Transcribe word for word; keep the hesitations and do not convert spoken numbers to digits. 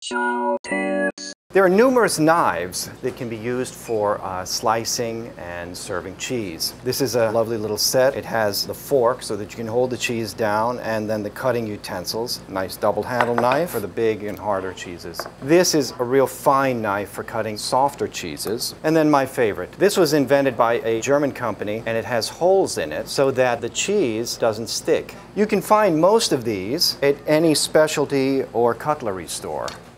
Chow tips. There are numerous knives that can be used for uh, slicing and serving cheese. This is a lovely little set. It has the fork so that you can hold the cheese down, and then the cutting utensils. Nice double handle knife for the big and harder cheeses. This is a real fine knife for cutting softer cheeses. And then my favorite. This was invented by a German company, and it has holes in it so that the cheese doesn't stick. You can find most of these at any specialty or cutlery store.